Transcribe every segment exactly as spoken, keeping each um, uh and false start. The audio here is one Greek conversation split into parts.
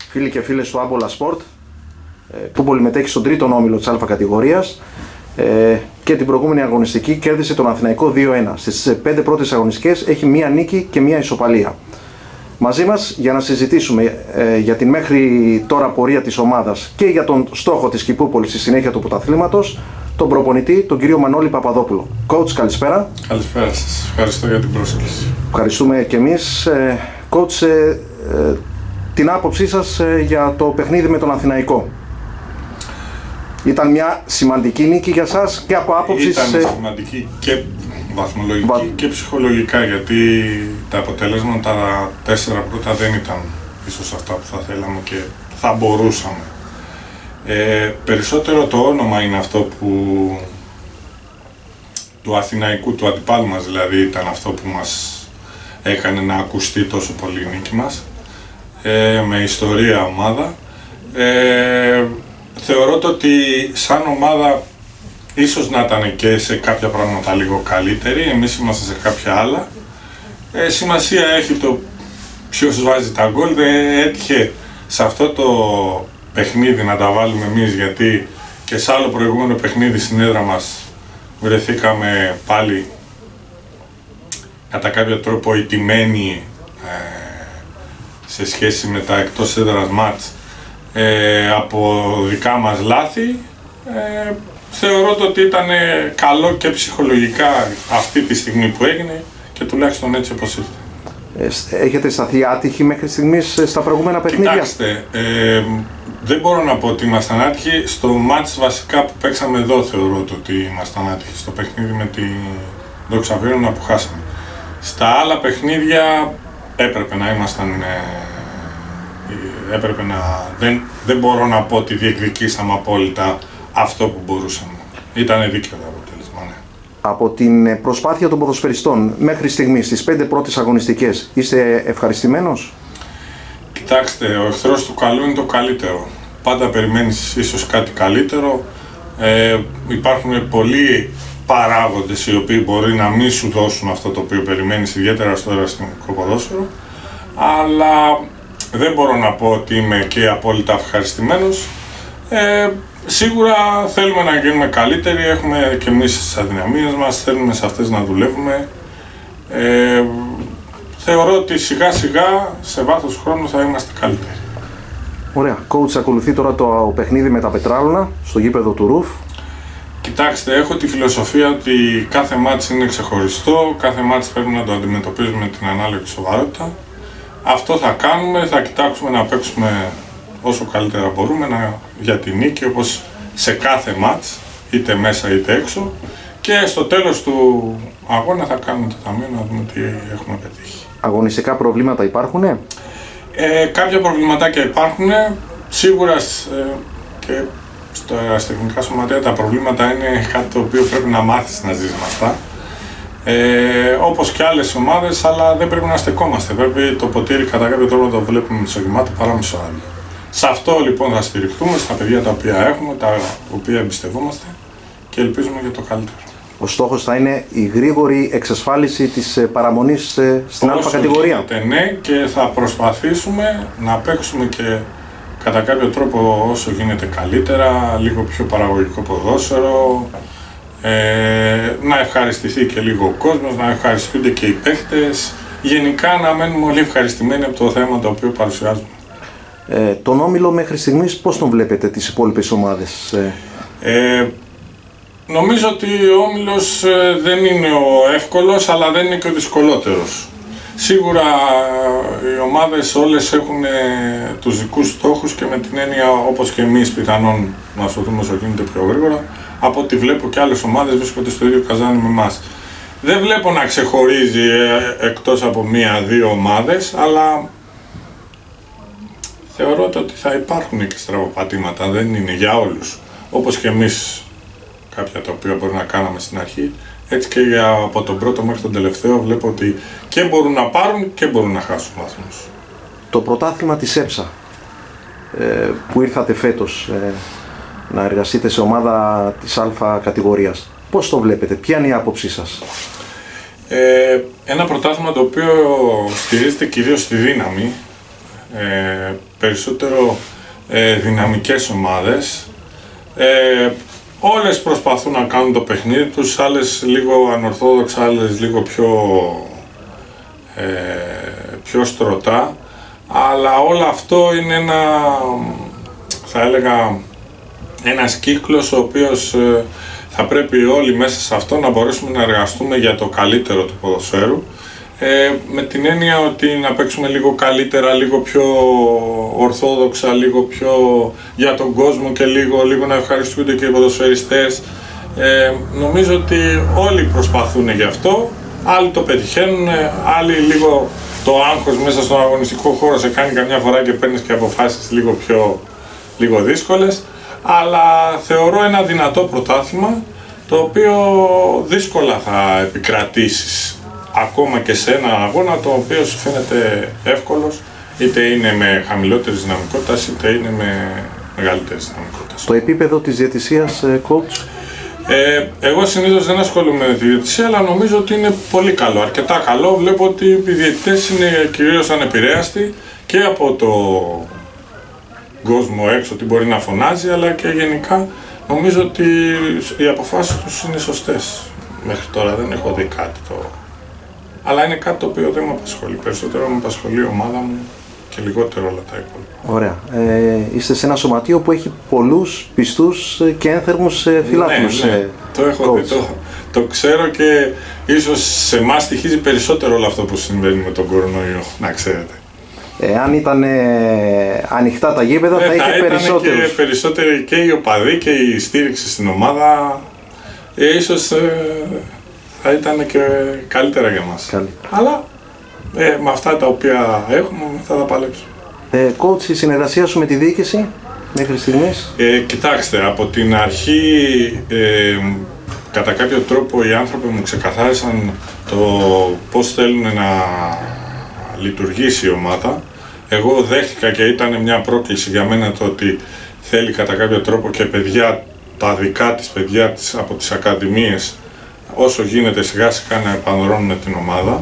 Φίλοι και φίλες του Άμπολα Σπορτ, που πολυμετέχει στον τρίτο όμιλο της Α κατηγορίας και την προηγούμενη αγωνιστική κέρδισε τον Αθηναϊκό δύο ένα. Στις πέντε πρώτες αγωνιστικές έχει μία νίκη και μία ισοπαλία. Μαζί μας για να συζητήσουμε ε, για την μέχρι τώρα πορεία της ομάδας και για τον στόχο της Κηπούπολης στη συνέχεια του πρωταθλήματος, τον προπονητή, τον κύριο Μανώλη Παπαδόπουλο. Coach, καλησπέρα. Καλησπέρα σας. Ευχαριστώ για την πρόσκληση. Ευχαριστούμε και εμείς. Ε, coach, ε, ε, την άποψή σας ε, για το παιχνίδι με τον Αθηναϊκό. Ήταν μια σημαντική νίκη για σας και από άποψη... Ήταν σε... σημαντική και βαθμολογική Βα... και ψυχολογικά, γιατί τα αποτελέσματα τα τέσσερα πρώτα δεν ήταν ίσως αυτά που θα θέλαμε και θα μπορούσαμε. Ε, περισσότερο το όνομα είναι αυτό που του Αθηναϊκού, του αντιπάλου μας δηλαδή, ήταν αυτό που μας έκανε να ακουστεί τόσο πολύ η νίκη μας, ε, με ιστορία ομάδα. Ε, θεωρώ το ότι σαν ομάδα ίσως να ήταν και σε κάποια πράγματα λίγο καλύτερη, εμείς είμαστε σε κάποια άλλα. Ε, σημασία έχει το ποιος βάζει τα γκολ, δεν έτυχε σε αυτό το παιχνίδι να τα βάλουμε εμείς, γιατί και σε άλλο προηγούμενο παιχνίδι στην έδρα μας βρεθήκαμε πάλι κατά κάποιο τρόπο ηττημένοι ε, σε σχέση με τα εκτός έδρας μάτς ε, από δικά μας λάθη. Ε, θεωρώ το ότι ήταν καλό και ψυχολογικά αυτή τη στιγμή που έγινε και τουλάχιστον έτσι όπως ήρθε. Έχετε σταθεί άτυχοι μέχρι στιγμής στα προηγούμενα παιχνίδια? Κοιτάξτε, ε, δεν μπορώ να πω ότι ήμασταν άτυχοι. Στο μάτς βασικά που παίξαμε εδώ θεωρώ το ότι ήμασταν άτυχοι, στο παιχνίδι με τη Δόξα Βίρονα που χάσαμε. Στα άλλα παιχνίδια έπρεπε να ήμασταν, ε, έπρεπε να, δεν, δεν μπορώ να πω ότι διεκδικήσαμε απόλυτα αυτό που μπορούσαμε. Ήταν δίκαιο το αποτέλεσμα, ναι. Από την προσπάθεια των ποδοσφαιριστών μέχρι στιγμής, στις πέντε πρώτες αγωνιστικές, είστε ευχαριστημένος? Κοιτάξτε, ο εχθρός του καλού είναι το καλύτερο. Πάντα περιμένεις ίσως κάτι καλύτερο. Ε, υπάρχουν πολλοί παράγοντες οι οποίοι μπορεί να μην σου δώσουν αυτό το οποίο περιμένεις, ιδιαίτερα στο ερασιτεχνικό ποδόσφαιρο. Αλλά δεν μπορώ να πω ότι είμαι και απόλυτα ευχαριστημένος. Ε, Σίγουρα θέλουμε να γίνουμε καλύτεροι, έχουμε και εμείς τις αδυναμίες μας, θέλουμε σε αυτές να δουλεύουμε. Ε, θεωρώ ότι σιγά σιγά σε βάθος χρόνου θα είμαστε καλύτεροι. Ωραία. Coach, ακολουθεί τώρα το παιχνίδι με τα Πετράλωνα στο γήπεδο του Ρουφ. Κοιτάξτε, έχω τη φιλοσοφία ότι κάθε μάτς είναι ξεχωριστό, κάθε μάτς πρέπει να το αντιμετωπίζουμε με την ανάλογη σοβαρότητα. Αυτό θα κάνουμε, θα κοιτάξουμε να παίξουμε όσο καλύτερα μπορούμε να, για την νίκη, όπως σε κάθε μάτς, είτε μέσα είτε έξω, και στο τέλος του αγώνα θα κάνουμε το ταμείο να δούμε τι έχουμε πετύχει. Αγωνιστικά προβλήματα υπάρχουνε? Ε, κάποια προβληματάκια υπάρχουν, σίγουρα ε, και στα ερασιτεχνικά σωματεία τα προβλήματα είναι κάτι το οποίο πρέπει να μάθεις να ζεις με αυτά. Ε, όπως και άλλες ομάδες, αλλά δεν πρέπει να στεκόμαστε, πρέπει το ποτήρι κατά κάποιο τρόπο να το βλέπουμε μισογεμάτο παρά μισοάδιο. Σε αυτό λοιπόν θα στηριχτούμε, στα παιδιά τα οποία έχουμε, τα οποία εμπιστευόμαστε και ελπίζουμε για το καλύτερο. Ο στόχος θα είναι η γρήγορη εξασφάλιση της παραμονής στην Α κατηγορία. Ναι, και θα προσπαθήσουμε να παίξουμε και κατά κάποιο τρόπο όσο γίνεται καλύτερα, λίγο πιο παραγωγικό ποδόσφαιρο, ε, να ευχαριστηθεί και λίγο ο κόσμος, να ευχαριστούνται και οι παίχτες, γενικά να μένουμε όλοι ευχαριστημένοι από το θέμα το οποίο παρουσιάζουμε. Ε, τον Όμιλο μέχρι στιγμής πώς τον βλέπετε τις υπόλοιπες ομάδες? Ε, νομίζω ότι ο Όμιλος ε, δεν είναι ο εύκολος, αλλά δεν είναι και ο δυσκολότερος. Σίγουρα οι ομάδες όλες έχουν ε, τους δικούς στόχους και με την έννοια, όπως και εμείς πιθανόν να σωθούμε όσο γίνεται πιο γρήγορα, από ό,τι βλέπω και άλλες ομάδες βρίσκονται στο ίδιο καζάνι με εμάς. Δεν βλέπω να ξεχωρίζει ε, εκτός από μία-δύο ομάδες, αλλά θεωρώ ότι θα υπάρχουν και στραβοπατήματα, δεν είναι για όλους. Όπως και εμείς κάποια τα οποία μπορεί να κάναμε στην αρχή, έτσι και για, από τον πρώτο μέχρι τον τελευταίο βλέπω ότι και μπορούν να πάρουν και μπορούν να χάσουν βαθμούς. Το πρωτάθλημα της ΕΠΣΑ ε, που ήρθατε φέτος ε, να εργαστείτε σε ομάδα της Α κατηγορίας, πώς το βλέπετε, ποια είναι η άποψή σας? Ε, ένα πρωτάθλημα το οποίο στηρίζεται κυρίως στη δύναμη, ε, περισσότερο ε, δυναμικές ομάδες. Ε, όλες προσπαθούν να κάνουν το παιχνίδι τους, άλλες λίγο ανορθόδοξα, άλλες λίγο πιο, ε, πιο στρωτά, αλλά όλο αυτό είναι ένα, θα έλεγα, ένας κύκλος ο οποίος ε, θα πρέπει όλοι μέσα σε αυτό να μπορέσουμε να εργαστούμε για το καλύτερο του ποδοσφαίρου, ε, με την έννοια ότι να παίξουμε λίγο καλύτερα, λίγο πιο ορθόδοξα, λίγο πιο για τον κόσμο και λίγο, λίγο να ευχαριστούνται και οι ποδοσφαιριστές. Ε, νομίζω ότι όλοι προσπαθούν γι' αυτό, άλλοι το πετυχαίνουν, άλλοι λίγο το άγχος μέσα στον αγωνιστικό χώρο σε κάνει καμιά φορά και παίρνεις και αποφάσεις λίγο πιο λίγο δύσκολες, αλλά θεωρώ ένα δυνατό πρωτάθλημα το οποίο δύσκολα θα επικρατήσεις ακόμα και σε ένα αγώνα το οποίο σου φαίνεται εύκολος, είτε είναι με χαμηλότερη δυναμικότητα είτε είναι με μεγαλύτερη δυναμικότητα. Το επίπεδο της διαιτησίας, coach? Ε, εγώ συνήθως δεν ασχολούμαι με τη διαιτησία, αλλά νομίζω ότι είναι πολύ καλό, αρκετά καλό. Βλέπω ότι οι διαιτητές είναι κυρίως ανεπηρέαστοι και από το κόσμο έξω τι μπορεί να φωνάζει, αλλά και γενικά νομίζω ότι οι αποφάσεις τους είναι σωστές. Μέχρι τώρα δεν έχω δει κάτι το... Αλλά είναι κάτι το οποίο δεν με απασχολεί. Περισσότερο με απασχολεί η ομάδα μου και λιγότερο όλα τα υπόλοιπα. Ωραία. Ε, είστε σε ένα σωματείο που έχει πολλούς πιστούς και ένθερμους φιλάθλους. Ναι, ναι. Το έχω δει, το, το ξέρω και ίσως σε εμάς στοιχίζει περισσότερο όλο αυτό που συμβαίνει με τον κορονοϊό, να ξέρετε. Εάν ήταν ε, ανοιχτά τα γήπεδα, ε, θα είχε περισσότερους. Και περισσότεροι και οι οπαδοί και η στήριξη στην ομάδα, ε, ίσως ε, θα ήταν και καλύτερα για μας. Καλή. Αλλά ε, με αυτά τα οποία έχουμε θα τα παλέψουμε. Ε, coach, η συνεργασία σου με τη διοίκηση μέχρι στιγμής? Ε, κοιτάξτε, από την αρχή ε, κατά κάποιο τρόπο οι άνθρωποι μου ξεκαθάρισαν το πώς θέλουν να λειτουργήσει η ομάδα. Εγώ δέχτηκα και ήταν μια πρόκληση για μένα το ότι θέλει κατά κάποιο τρόπο και παιδιά, τα δικά της παιδιά της, από τις ακαδημίες, όσο γίνεται σιγά σιγά να επανδρώνουν την ομάδα.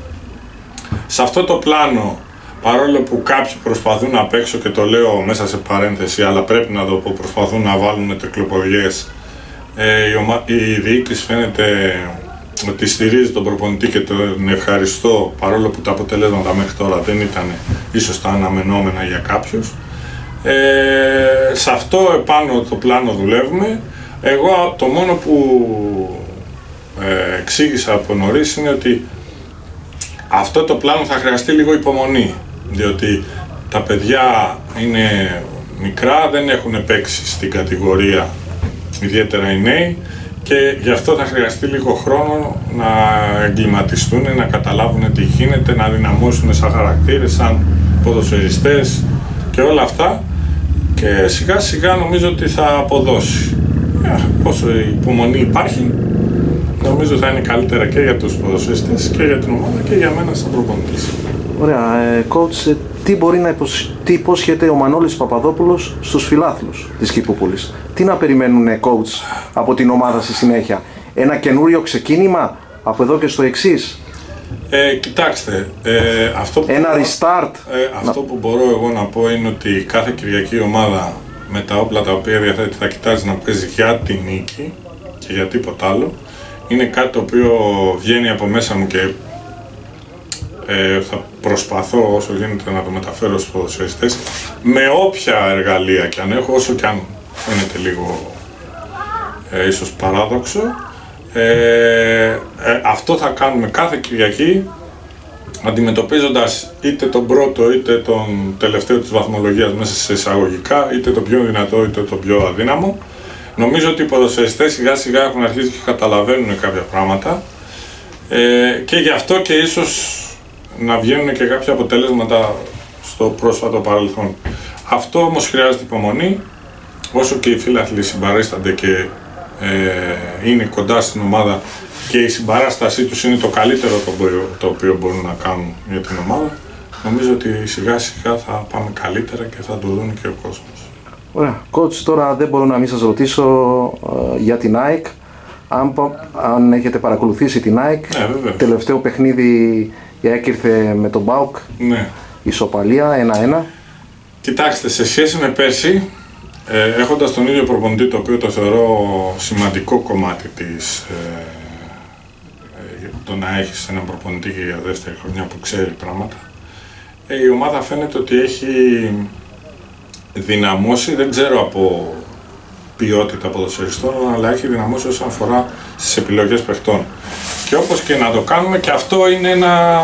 Σε αυτό το πλάνο, παρόλο που κάποιοι προσπαθούν να παίξω και το λέω μέσα σε παρένθεση, αλλά πρέπει να το πω, προσπαθούν να βάλουν τρικλοποδιές, ε, η, ομα... η διοίκηση φαίνεται ότι στηρίζει τον προπονητή και τον ευχαριστώ, παρόλο που τα αποτελέσματα μέχρι τώρα δεν ήταν ίσως τα αναμενόμενα για κάποιους. Ε, σε αυτό επάνω το πλάνο δουλεύουμε. Εγώ το μόνο που ε, εξήγησα από νωρίς είναι ότι αυτό το πλάνο θα χρειαστεί λίγο υπομονή, διότι τα παιδιά είναι μικρά, δεν έχουν παίξει στην κατηγορία, ιδιαίτερα οι νέοι, και γι' αυτό θα χρειαστεί λίγο χρόνο να εγκληματιστούν, να καταλάβουν τι γίνεται, να δυναμώσουν σαν χαρακτήρες, σαν ποδοσφαιριστές και όλα αυτά, και σιγά σιγά νομίζω ότι θα αποδώσει. Όσο η υπομονή υπάρχει, νομίζω θα είναι καλύτερα και για τους ποδοσφαιριστές και για την ομάδα και για μένα σαν προπονητής. Ωραία. Ε, coach, τι μπορεί να υποσ... τι υπόσχεται ο Μανώλης Παπαδόπουλος στους φιλάθλους της Κηπούπολης? Τι να περιμένουν, coach, από την ομάδα στη συνέχεια? Ένα καινούριο ξεκίνημα από εδώ και στο εξής? Ε, κοιτάξτε, ε, αυτό, που ένα μπορώ, restart. Ε, αυτό που μπορώ εγώ να πω είναι ότι κάθε Κυριακή ομάδα με τα όπλα τα οποία διαθέτει θα κοιτάζει να παίζει για την νίκη και για τίποτα άλλο. Είναι κάτι το οποίο βγαίνει από μέσα μου και ε, θα προσπαθώ όσο γίνεται να το μεταφέρω στους ποδοσφαιριστές με όποια εργαλεία και αν έχω, όσο και αν φαίνεται λίγο ε, ίσως παράδοξο. Ε, ε, αυτό θα κάνουμε κάθε Κυριακή, αντιμετωπίζοντας είτε τον πρώτο είτε τον τελευταίο της βαθμολογίας μέσα σε εισαγωγικά, είτε το πιο δυνατό είτε το πιο αδύναμο. Νομίζω ότι οι ποδοσφαιριστές σιγά σιγά έχουν αρχίσει και καταλαβαίνουν κάποια πράγματα, ε, και γι' αυτό και ίσως να βγαίνουν και κάποια αποτελέσματα στο πρόσφατο παρελθόν. Αυτό όμως χρειάζεται υπομονή, όσο και οι φίλαθλοι συμπαρίστανται και ε, είναι κοντά στην ομάδα και η συμπαράστασή τους είναι το καλύτερο το οποίο, το οποίο μπορούν να κάνουν για την ομάδα. Νομίζω ότι σιγά σιγά θα πάμε καλύτερα και θα το δουν και ο κόσμος. Ωραία. Coach, τώρα δεν μπορώ να μην σας ρωτήσω uh, για την ΑΕΚ. Αν, αν έχετε παρακολουθήσει την ΑΕΚ, ναι, τελευταίο παιχνίδι η ΑΕΚ ήρθε με τον ΠΑΟΚ. Ναι. ισοπαλία ένα ένα. Κοιτάξτε, σε σχέση με πέρσι, ε, έχοντας τον ίδιο προπονητή, το οποίο το θεωρώ σημαντικό κομμάτι της, ε, ε, το να έχεις έναν προπονητή και για δεύτερη χρονιά που ξέρει πράγματα, ε, η ομάδα φαίνεται ότι έχει δυναμώσει, δεν ξέρω από ποιότητα ποδοσφαιριστών, αλλά έχει δυναμώσει όσον αφορά στις επιλογές παιχτών. Και όπως και να το κάνουμε, και αυτό είναι ένα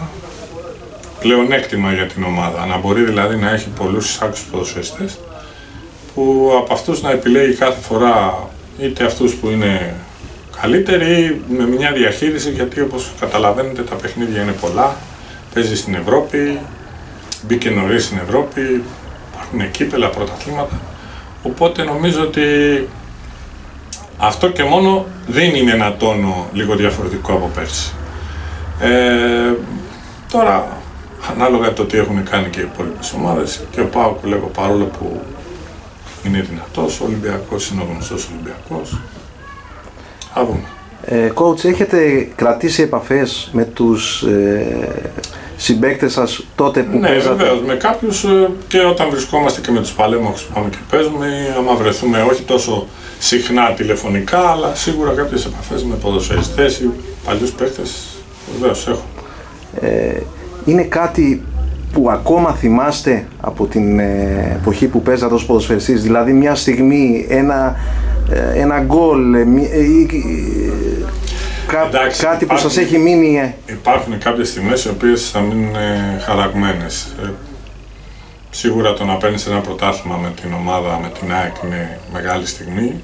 πλεονέκτημα για την ομάδα, να μπορεί δηλαδή να έχει πολλούς άξιους ποδοσφαιριστές, που από αυτούς να επιλέγει κάθε φορά είτε αυτούς που είναι καλύτεροι ή με μια διαχείριση, γιατί όπως καταλαβαίνετε τα παιχνίδια είναι πολλά, παίζει στην Ευρώπη, μπήκε νωρίς στην Ευρώπη, υπάρχουν κύπελα, πρωταθλήματα, οπότε νομίζω ότι αυτό και μόνο δίνει ένα τόνο λίγο διαφορετικό από πέρσι. Ε, τώρα, ανάλογα το τι έχουν κάνει και οι υπόλοιπες ομάδες, και ο ΠΑΟΚ, λέγω, παρόλο που είναι δυνατός, ο Ολυμπιακός είναι ο γνωστός Ολυμπιακός. Θα δούμε. Ε, coach, έχετε κρατήσει επαφές με τους ε, συμπαίκτες σας τότε που ναι, παίζατε? Ναι, βεβαίως, με κάποιους, και όταν βρισκόμαστε και με τους παλέμαχους που πάμε και παίζουμε, ή άμα βρεθούμε όχι τόσο συχνά τηλεφωνικά, αλλά σίγουρα κάποιες επαφές με ποδοσφαιριστές ή παλιούς παίκτες, βεβαίως έχω. Ε, είναι κάτι που ακόμα θυμάστε από την ε, εποχή που παίζατε ως ποδοσφαιριστής, δηλαδή μια στιγμή, ένα, ε, ένα γκολ, ε, ε, ε, κα, Εντάξει, κάτι υπάρχουν, που σας έχει μείνει? Ε. Υπάρχουν κάποιες στιγμές οι οποίες θα μείνουν ε, χαραγμένες. Ε, σίγουρα το να παίρνεις ένα πρωτάθλημα με την ομάδα, με την ΑΕΚ, είναι μεγάλη στιγμή.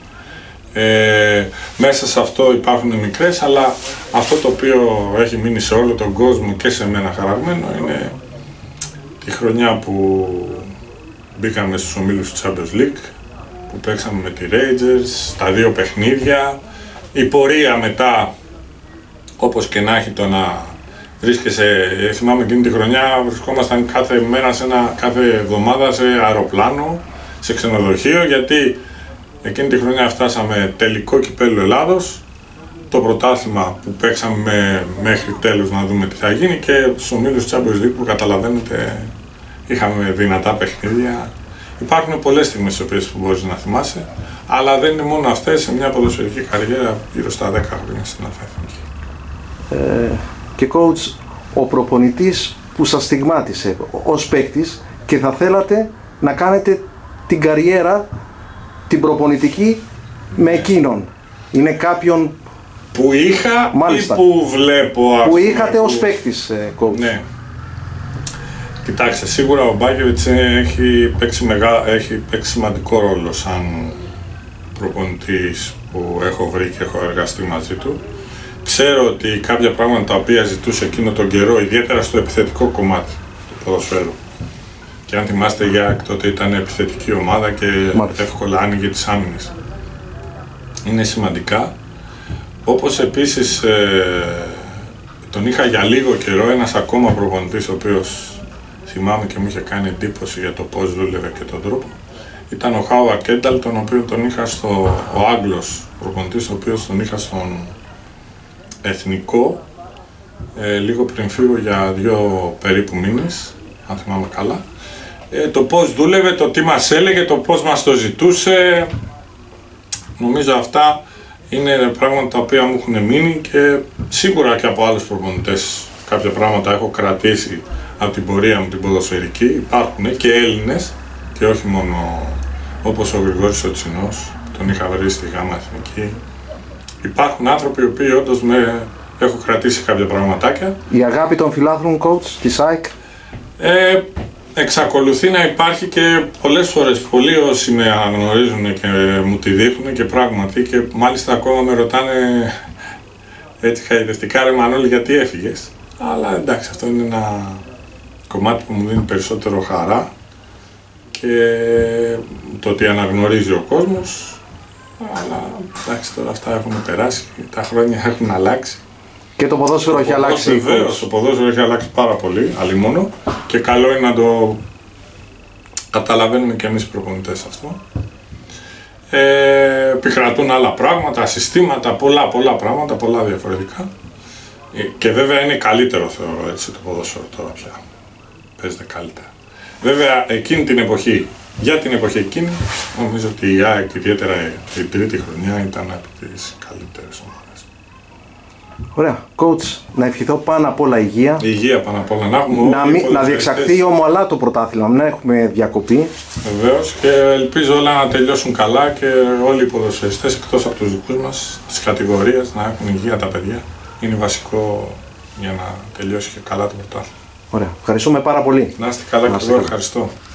Ε, μέσα σε αυτό υπάρχουν μικρές, αλλά αυτό το οποίο έχει μείνει σε όλο τον κόσμο και σε μένα χαραγμένο είναι η χρονιά που μπήκαμε στους ομίλους του Champions League, που παίξαμε με τη Rangers, τα δύο παιχνίδια, η πορεία μετά, όπως και να έχει, το να βρίσκεσαι, θυμάμαι εκείνη τη χρονιά βρισκόμασταν κάθε μέρα, σε ένα, κάθε εβδομάδα σε αεροπλάνο, σε ξενοδοχείο, γιατί εκείνη τη χρονιά φτάσαμε τελικό κυπέλλου Ελλάδος, το πρωτάθλημα που παίξαμε μέχρι τέλος να δούμε τι θα γίνει, και στους ομίλους του Champions League που καταλαβαίνετε είχαμε δυνατά παιχνίδια. Υπάρχουν πολλές στιγμές τις οποίες που μπορείς να θυμάσαι, αλλά δεν είναι μόνο αυτές σε μια ποδοσφαιρική καριέρα γύρω στα δέκα χρόνια στην Αθηνική. Ε, και coach, ο προπονητής που σας στιγμάτισε ως παίκτης και θα θέλατε να κάνετε την καριέρα, την προπονητική, με εκείνον, είναι κάποιον που είχα, μάλιστα, ή που βλέπω? Που είχατε ως παίκτης, coach. Ναι. Κοιτάξτε, σίγουρα ο Μπάκεβιτς έχει παίξει, μεγά, έχει παίξει σημαντικό ρόλο σαν προπονητής που έχω βρει και έχω εργαστεί μαζί του. Ξέρω ότι κάποια πράγματα τα οποία ζητούσε εκείνο τον καιρό, ιδιαίτερα στο επιθετικό κομμάτι του ποδοσφαίρου, και αν θυμάστε, για τότε ήταν επιθετική ομάδα και μάλιστα εύκολα άνοιγε τις άμυνες, είναι σημαντικά. Όπως επίσης ε, τον είχα για λίγο καιρό ένας ακόμα προπονητής, ο οποίος θυμάμαι και μου είχε κάνει εντύπωση για το πώς δούλευε και τον τρόπο, ήταν ο Χάουαρντ Κένταλ, τον οποίο τον είχα στο, ο Άγγλος προπονητής, ο οποίος τον είχα στον εθνικό ε, λίγο πριν φύγω για δύο περίπου μήνες, αν θυμάμαι καλά. Ε, το πώς δούλευε, το τι μας έλεγε, το πώς μας το ζητούσε, νομίζω αυτά είναι πράγματα τα οποία μου έχουν μείνει, και σίγουρα και από άλλους προπονητές κάποια πράγματα έχω κρατήσει από την πορεία μου την ποδοσφαιρική. Υπάρχουν και Έλληνες και όχι μόνο, όπως ο Γρηγόρης ο Τσινός, τον είχα βρει στη Γάμα Εθνική. Υπάρχουν άνθρωποι οι οποίοι όντως με έχω κρατήσει κάποια πραγματάκια. Η αγάπη των φιλάθλων, coach, της ΑΕΚ? Ε, εξακολουθεί να υπάρχει, και πολλές φορές πολλοί όσοι με αναγνωρίζουν και μου τη δείχνουν, και πράγματι, και μάλιστα ακόμα με ρωτάνε έτσι χαϊδευτικά, ρε Μανώλη, γιατί έφυγες? Αλλά εντάξει, αυτό είναι ένα κομμάτι που μου δίνει περισσότερο χαρά, και το ότι αναγνωρίζει ο κόσμος. Αλλά εντάξει, τώρα αυτά έχουν περάσει, τα χρόνια έχουν αλλάξει. Και το ποδόσφαιρο το έχει αλλάξει. Βεβαίως, το ποδόσφαιρο έχει αλλάξει πάρα πολύ, αλλήμονο, και καλό είναι να το καταλαβαίνουμε και εμείς οι προπονητές αυτό. Ε, επικρατούν άλλα πράγματα, συστήματα, πολλά πολλά πράγματα, πολλά διαφορετικά. Ε, και βέβαια είναι καλύτερο, θεωρώ, έτσι, το ποδόσφαιρο τώρα πια. παίζετε καλύτερα. Βέβαια, εκείνη την εποχή, για την εποχή εκείνη, νομίζω ότι η ΑΕΚ, ιδιαίτερα η τρίτη χρονιά, ήταν από τις καλύτερες ομάδες. Ωραία. Coach, να ευχηθώ πάνω απ' όλα υγεία. Υγεία πάνω απ' όλα. Να, έχουμε να, μη, να διεξαχθεί ομαλά το πρωτάθλημα, να έχουμε διακοπή. Βεβαίως, και ελπίζω όλα να τελειώσουν καλά και όλοι οι ποδοσφαιριστές εκτός από τους δικούς μας, τις κατηγορίες, να έχουν υγεία τα παιδιά. Είναι βασικό για να τελειώσει και καλά το πρωτάθλημα. Ωραία. Ευχαριστούμε πάρα πολύ. Να είστε καλά και εγώ ευχαριστώ.